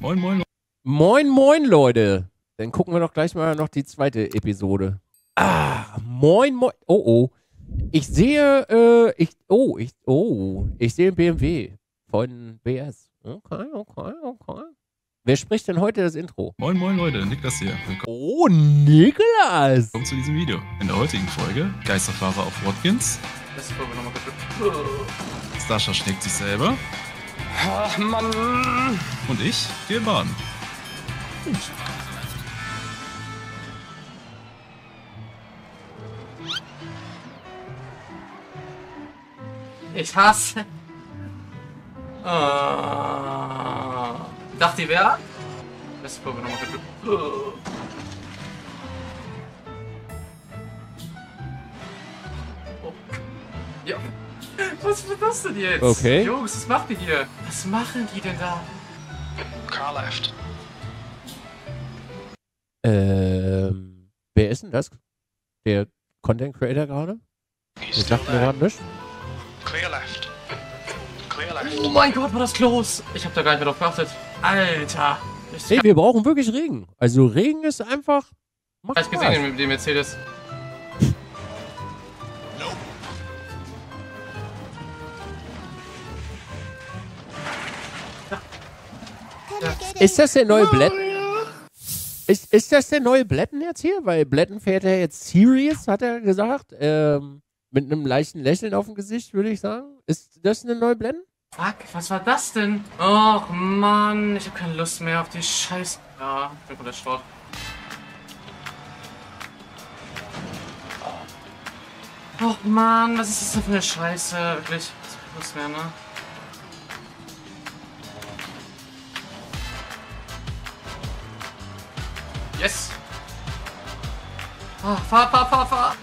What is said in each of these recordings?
Moin, moin. Moin, moin, Leute. Dann gucken wir doch gleich mal noch die zweite Episode. Moin, moin. Oh, oh. Ich sehe, ich sehe einen BMW von BS. Okay. Wer spricht denn heute das Intro? Moin, moin, Leute. Niklas hier. Willkommen Oh, Niklas. zu diesem Video. In der heutigen Folge Geisterfahrer auf Watkins. Das Folge nochmal bitte. Sascha schlägt sich selber. Ach, Mann. Und ich gehe baden. Ich hasse. Dachte ihr wer? Das Folge nochmal bitte. Oh. Ja. Was wird das denn jetzt? Okay. Jungs, was macht ihr hier? Was machen die denn da? Car left. Wer ist denn das? Der Content Creator gerade? He's Der still sagt mir there. gerade nichts. Clear left. Clear left. Oh mein Gott, war das close. Ich hab da gar nicht mehr drauf geachtet. Alter. Ich Nee, wir brauchen wirklich Regen. Also Regen ist einfach... Macht hab gesehen mit dem Mercedes. Ist das der neue Blätten? Ist das der neue Blätten jetzt hier? Weil Blätten fährt ja jetzt Serious, hat er gesagt. Mit einem leichten Lächeln auf dem Gesicht, würde ich sagen. Ist das eine neue Blätten? Fuck, was war das denn? Och Mann, ich hab keine Lust mehr auf die Scheiße. Ja, ich bin von der Schrott. Och Mann, was ist das denn für eine Scheiße? Wirklich, ich hab keine Lust mehr, ne? Yes! Ah, fahr!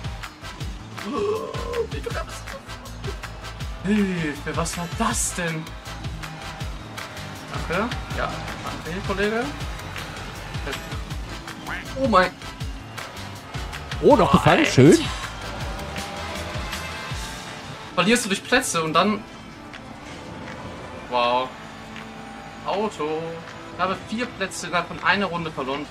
Wie kann das? Hilfe, was war das denn? Danke. Ja, danke, Kollege. Oh mein... Oh, noch gefallen. Schön. Verlierst du durch Plätze und dann... Wow. Auto. Ich habe 4 Plätze innerhalb von einer Runde verloren.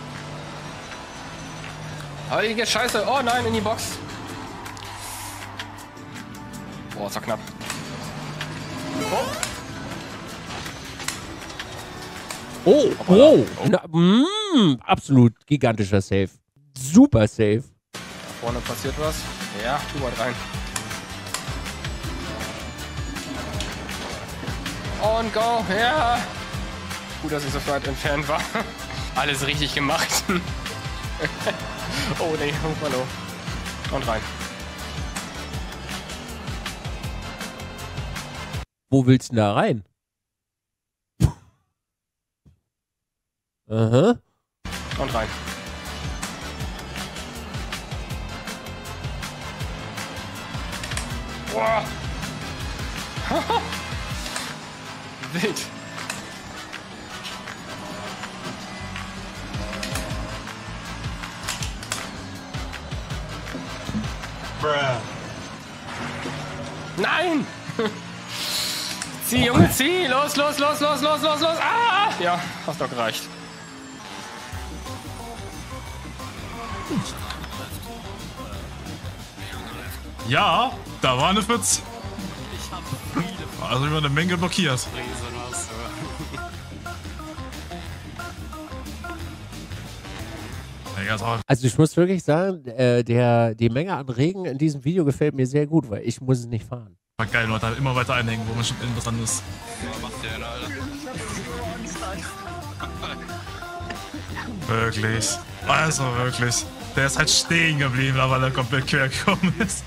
Heilige Scheiße. Oh nein, in die Box. Boah, ist ja knapp. Oh. Absolut gigantischer Save. Super Save. Da vorne passiert was. Ja, tu mal rein. Und go. Ja. Gut, dass ich so weit entfernt war. Alles richtig gemacht. Oh nee, hallo. Und rein. Wo willst du denn da rein? Aha. Und rein. Boah. Wild. Nein! Zieh, Junge, zieh! Los! Ah! Ja, hast doch gereicht. Ja, da war eine Pfütze. Also über eine Menge blockiert. Ja, ganz auch. Also ich muss wirklich sagen, die Menge an Regen in diesem Video gefällt mir sehr gut, weil ich muss es nicht fahren. War geil, Leute, halt immer weiter einhängen, wo man schon innen dran ist. Wirklich. Also wirklich. Der ist halt stehen geblieben, weil er komplett quer gekommen ist.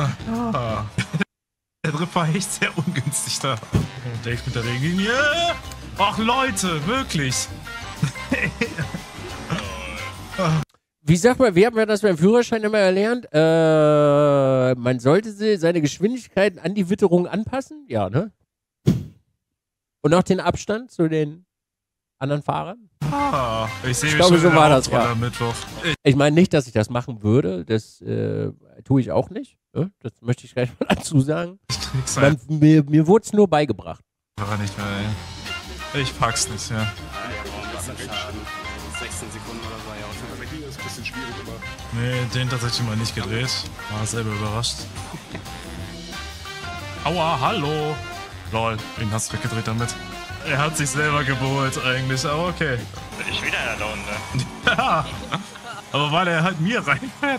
Der Trip war echt sehr ungünstig da. Und Dave mit der Regenlinie. Ach Leute, wirklich. Wie sagt man, wie haben wir das beim Führerschein immer erlernt? Man sollte seine Geschwindigkeiten an die Witterung anpassen. Ja, ne? Und auch den Abstand zu den anderen Fahrern. Ich sehe mich glaube, schon so in der war das, Hauptrolle ja. am Mittwoch. Ich meine nicht, dass ich das machen würde. Das tue ich auch nicht. Ne? Das möchte ich gleich mal dazu sagen. Ich krieg's halt Mir wurde es nur beigebracht. einfach nicht mehr, ey. Ich pack's nicht, ja. 16 Sekunden oder so, ja. Aber hier ist ein bisschen schwierig, aber. Nee, den tatsächlich mal nicht gedreht. War selber überrascht. Aua, hallo. Lol, wen hast du weggedreht damit? Er hat sich selber gebohrt eigentlich, aber okay. Bin ich wieder in der Runde. Ja, aber weil er halt mir reinfährt.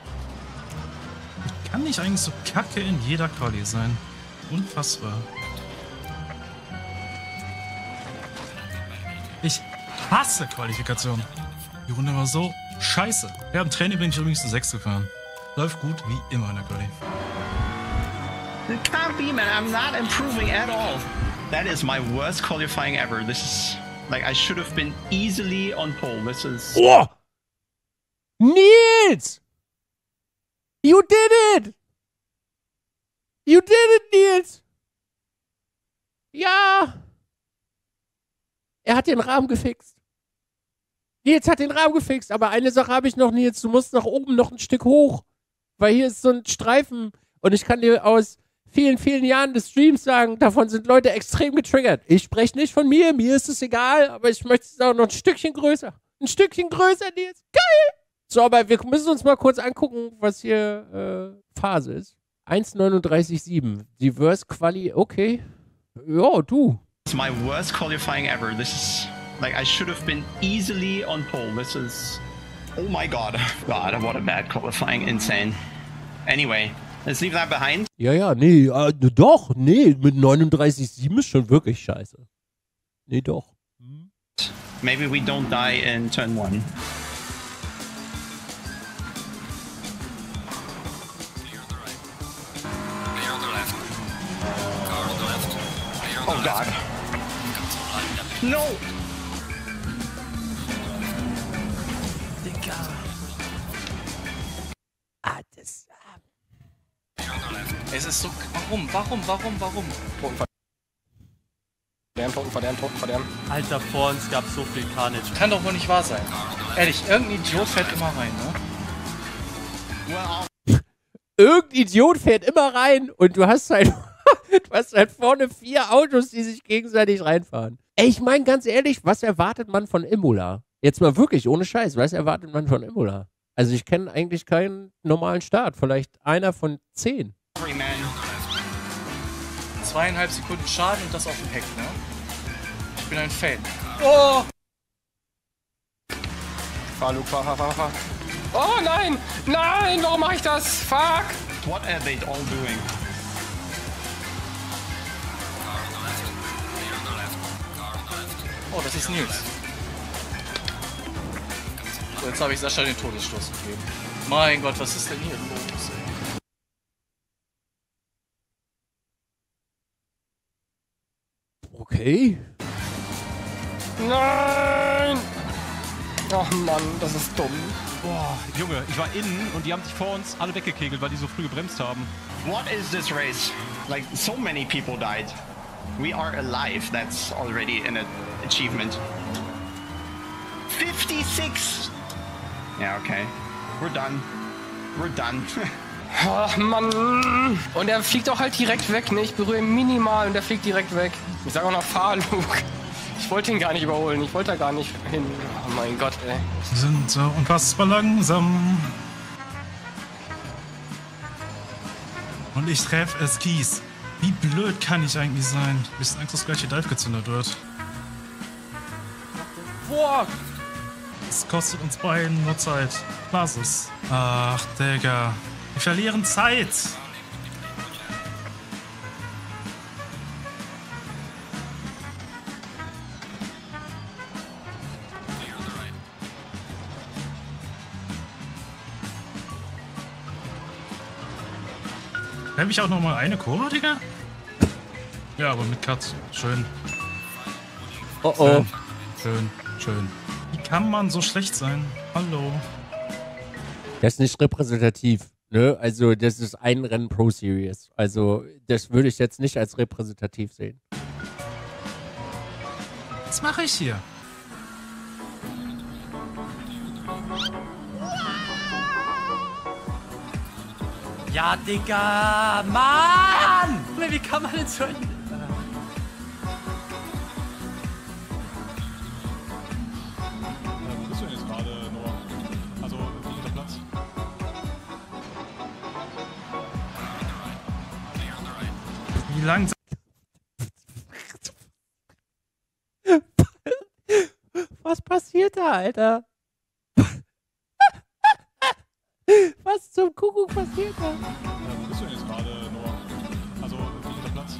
Ich kann nicht eigentlich so kacke in jeder Quali sein. Unfassbar. Ich hasse Qualifikation. Die Runde war so scheiße. Ja, im Training bin ich übrigens zu 6 gefahren. Läuft gut wie immer in der Quali. It can't be, man. I'm not improving at all. That is my worst qualifying ever. This is like I should have been easily on pole. This is. Oh! Nils! You did it! You did it, Nils! Ja! Er hat den Rahmen gefixt. Nils hat den Rahmen gefixt, aber eine Sache habe ich noch, Nils. Du musst nach oben noch ein Stück hoch. Weil hier ist so ein Streifen und ich kann dir aus vielen, vielen Jahren des Streams sagen, davon sind Leute extrem getriggert. Ich spreche nicht von mir ist es egal, aber ich möchte es auch noch ein Stückchen größer. Ein Stückchen größer, Nils. Geil! So, aber wir müssen uns mal kurz angucken, was hier Phase ist. 1,39,7. Die Worst Quali, okay. Ja, du. It's my worst qualifying ever. This is like I should have been easily on pole. This is. Oh my god. God, what a bad qualifying. Insane. Anyway, let's leave that behind. Ja, nee, doch, nee, mit 39,7 ist schon wirklich scheiße. Nee, doch. Maybe we don't die in turn 1. Oh god. No! Es ist so. Warum? Verdammt. Alter, vor uns gab so viel Carnage. Kann doch wohl nicht wahr sein. Ehrlich, irgendein Idiot fährt immer rein, ne? Irgendein Idiot fährt immer rein und du hast halt vorne 4 Autos, die sich gegenseitig reinfahren. Ey, ich meine ganz ehrlich, was erwartet man von Imola? Jetzt mal wirklich, ohne Scheiß, was erwartet man von Imola? Also ich kenne eigentlich keinen normalen Start, vielleicht einer von 10. 2,5 Sekunden Schaden und das auf dem Heck, ne? Ich bin ein Fan. Oh! Fahr, Luke, fahr. Oh nein! Nein! Warum mache ich das? Fuck! What are they all doing? Oh, das ist Nils. So, jetzt habe ich Sascha den Todesstoß gegeben. Mein Gott, was ist denn hier los, ey? Okay. Nein! Ach Mann, das ist dumm. Boah, Junge, ich war innen und die haben sich vor uns alle weggekegelt, weil die so früh gebremst haben. What is this race? Like, so many people died. We are alive. That's already an achievement. 56! Yeah, okay. We're done. We're done. Ach Mann. Und er fliegt auch halt direkt weg, ne? Ich berühre ihn minimal und er fliegt direkt weg. Ich sag auch noch, fahr, Luke. Ich wollte ihn gar nicht überholen. Ich wollte da gar nicht hin. Oh mein Gott, ey. Wir sind so unfassbar langsam. Und ich treffe es Kies. Wie blöd kann ich eigentlich sein? Bisschen Angst, dass gleich hier Dive gezündet wird. Boah. Es kostet uns beiden nur Zeit. Lass es. Ach, Digga. Wir verlieren Zeit. Habe ich auch noch mal eine Kurve, Digga? Ja, aber mit Cut. Schön. Oh oh. Schön. Wie kann man so schlecht sein? Hallo. Das ist nicht repräsentativ, ne? Also, das ist ein Rennen Pro Series. Also, das würde ich jetzt nicht als repräsentativ sehen. Was mache ich hier? Ja, Digga! Mann! Wie kann man denn so... Wie lang? Was passiert da, Alter? Was zum Kuckuck passiert da? Wo bist du denn jetzt gerade, Noah? Also, der Platz?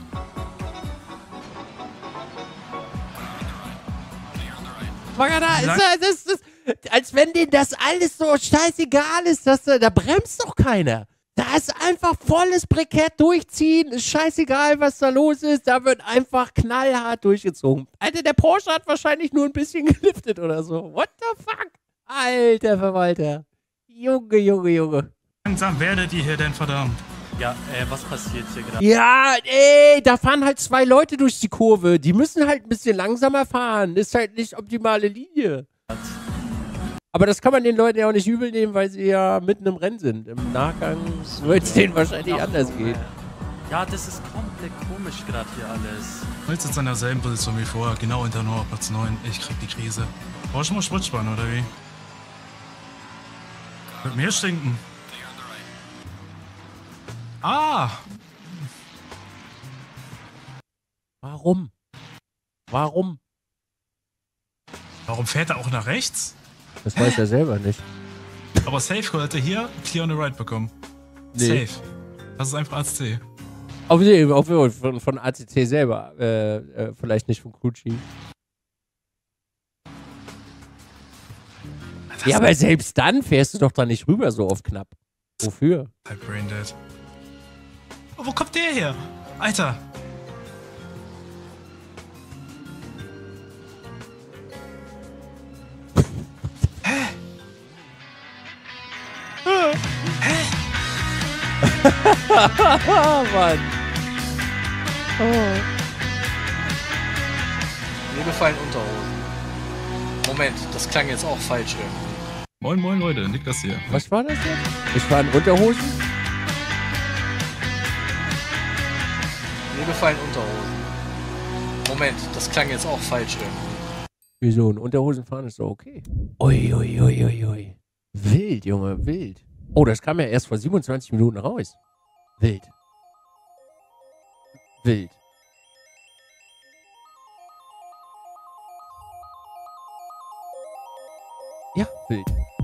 Das ist, als wenn denen das alles so scheißegal ist, da bremst doch keiner. Da ist einfach volles Brikett durchziehen, ist scheißegal, was da los ist, da wird einfach knallhart durchgezogen. Alter, der Porsche hat wahrscheinlich nur ein bisschen geliftet oder so. What the fuck? Alter Verwalter. Junge. Langsam werdet ihr hier denn verdammt. Ja, was passiert hier gerade? Ja, ey, da fahren halt 2 Leute durch die Kurve. Die müssen halt ein bisschen langsamer fahren. Ist halt nicht optimale Linie. Aber das kann man den Leuten ja auch nicht übel nehmen, weil sie ja mitten im Rennen sind. Im Nachgang wird es denen wahrscheinlich anders gehen. Ja, das ist komplett komisch gerade hier alles. Holz sitzt an derselben Position wie vorher, genau hinter Noah, Platz 9. Ich krieg die Krise. Brauchst du mal Spritspann, oder wie? Wird mir stinken. Ah! Warum? Warum fährt er auch nach rechts? Das weiß er selber nicht. Aber Safecall hätte hier Clear on the Right bekommen. Nee. Safe. Das ist einfach ACC. Von ACC selber. Vielleicht nicht von Kutschi. Ja, aber selbst dann fährst du doch da nicht rüber so oft knapp. Wofür? Halt Braindead. Oh, wo kommt der her? Alter. Mann. Mir gefallen Unterhosen. Moment, das klang jetzt auch falsch irgendwie. Moin, moin, Leute. Niklas hier. Was war das jetzt? Ich war in Unterhosen? Mir gefallen Unterhosen. Moment, das klang jetzt auch falsch irgendwie. Wieso? In Unterhosen fahren ist doch okay. Ui. Wild, Junge, wild. Oh, das kam ja erst vor 27 Minuten raus. Wild. Ja, wild.